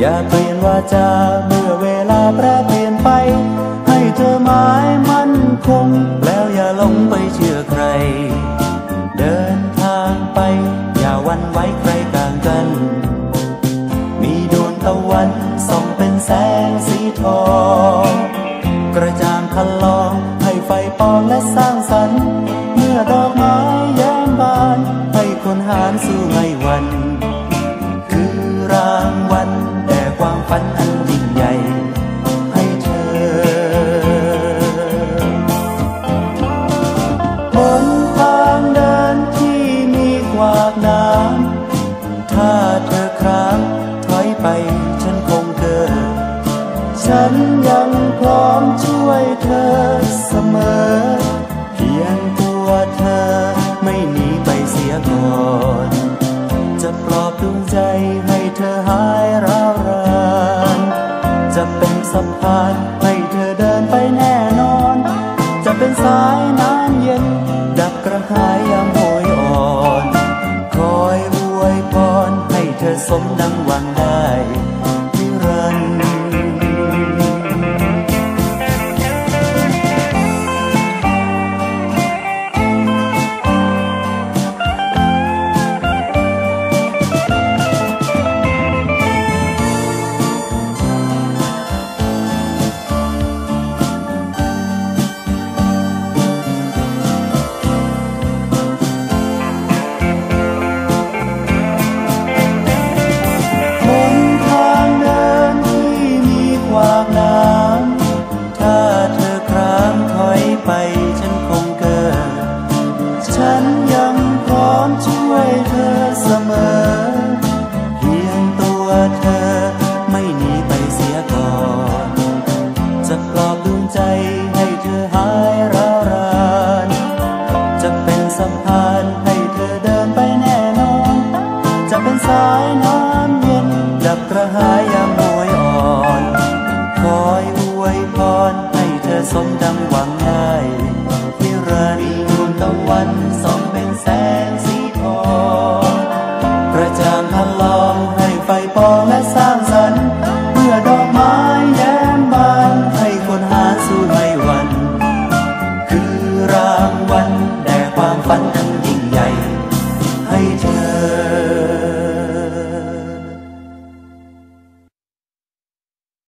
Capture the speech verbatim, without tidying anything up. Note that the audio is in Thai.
อย่าเปลี่ยนวาจาเมื่อเวลาแปรเปลี่ยนไปให้เธอหมายมั่นคงแล้วอย่าหลงไปเชื่อใครเดินทางไปอย่าหวั่นไหวใครกลางกันมีดวงตะวันส่องเป็นแสงสีทองกระจ่างคันลองให้ไฟปองและสร้างสรรค์เมื่อดอกไม้แย้มบานให้คนหารสู้ไม่หวั่นคือรางวัลแด่ความฝันอันยิ่งใหญ่ให้เธอบนทางเดินที่มีขวากน้ำถ้าเธอครั้งถอยไปฉันคงเกิดฉันยังพร้อมช่วยเธอเสมอเพียงตัวเธอไม่หนีไปเสียก่อนจะปลอบดวงใจให้เธอหายร้าวรานจะเป็นสะพานให้เธอเดินไปแน่นอนจะเป็นสายน้ำเย็นดับกระหายยามโหยอ่อนคอยอวยพรให้เธอสมดังหวังได้นิรันดร์ไปฉันคงเกิดฉันยังพร้อมช่วยเธอเสมอเพียงตัวเธอไม่หนีไปเสียก่อนจะปลอบดวงใจให้เธอหายร้าวรานจะเป็นสะพานให้เธอเดินไปแน่นอนจะเป็นสายน้ำเย็นดับกระหายยามโหยอ่อนคอยอวยพรให้เธอสมดังหวัง